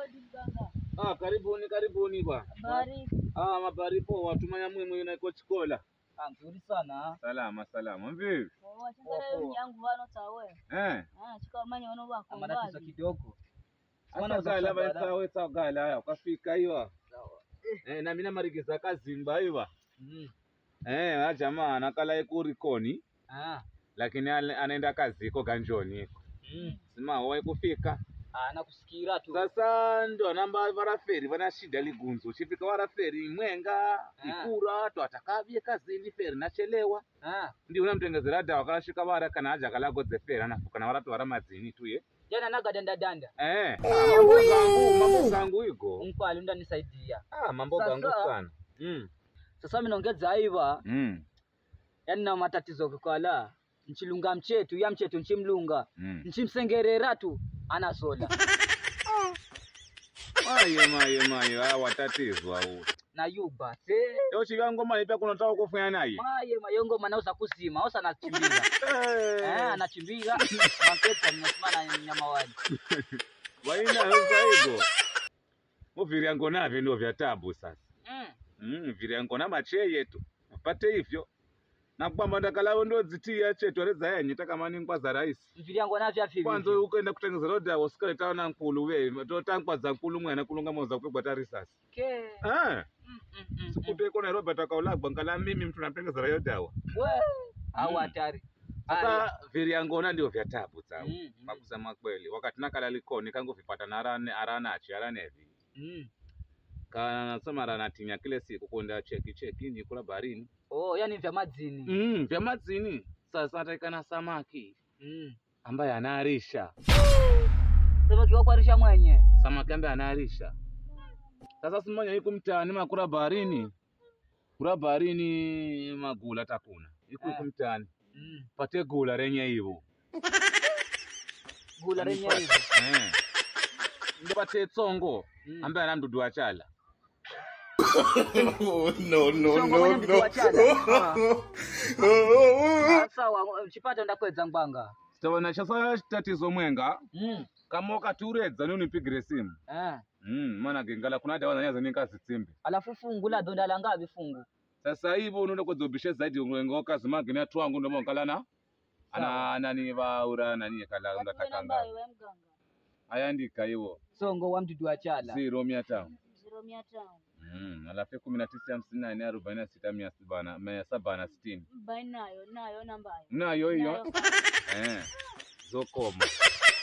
Karibuni ba. Habari. Mabari poa, watumanya mwe na iko chikola. Nzuri sana. Salama. Mvipi? Chakala yangu vano tawe. Chikamanya wana wako. Amatatizo kidogo. Sana gala ba tawe gala haya ukafika hiyo. Na mimi namarikiza kazimba hiyo. Jamaa anakala ikurikoni. Lakini anaenda kazi iko ganjoni. Sima wewe kufika. Nakusikira tu. Sasa ndo namba varaferi vana shida ligunzo. Chifika varaferi mwenga ikura to atakavye kazini feri nachelewa. Ndio unamtengezera dawa kalashika vara kana aja kalagodze feri anafuka na waratu vara madzini tuye. Jana naga danda. Mambo gangu iko. Mkwali ndanisaidia. Mambo gangu sana. Sasa mimi naongeza hiva. Yaani na matatizo kwa nchilunga mchetu ya mchetu nchimlunga. Nchimsengerera tu anasola. Mayo watatizwa huu. Na yuba Yo chivangoma ipa kunataka kufanya naye. Mayongo manauza kusima, osa anachimbira. Anachimbira, maketa mnasimana nyama wali. Waina sasa hivyo. Viryangona ndio vya tabu sasa. Viryangona macheye tu. Upate hivyo. Na kwamba ndakalao ndo zitia chetu aleza yenye takamani nkwaza rais. Viryangona vya fivi. Kwanza ukaenda kutengeza roda wasikale taona nkulu we. Tota nkwaza nkulu mwana kulunga moza kwa tari sasa. Sikute kona Robert akaulagwa ngala mimi mtu natengeza rayo dawa. Au hatari. Sasa Viryangona ndio vya tabu sawa. Makusema kweli. Wakati nakala likoni kangu vipata na arana hivi. Kana nasema arana tinya kile siku kwenda cheki ni kula barini. Yani vya madzini. Vya madzini. Sasa ataikana samaki. Ambaye anaharisha. Samaki wako arisha mwenye. Samaki ambaye anaharisha. Sasa simanya iko mtaani makura baharini. Kura baharini magula takuna. Iko mtaani. Pate gula renye hivyo. Gula renye hivyo. Ndio pate tsongo ambaye anamdudu achala. No. Sawa, chipata ndakwedza mbanga. Sitaona sasa tatizo mwenga. Kama ukaturedza unipigire simu. Maana gengala kuna dawa zanyaza ninkazi tsimbi. Alafu fungu la donda la ngapi fungu? Sasa hivyo unaenda kuzobisha zaidi ungoka zimagi na twangu ndo mongalana. Nani vaura nani kala ndatakanga. Ayandika hiyo. Songo wa mdudu achala. 0,500. 0,500. Alafu 19,54,760. Nayo nambayo. Nayo hiyo. Zokoma.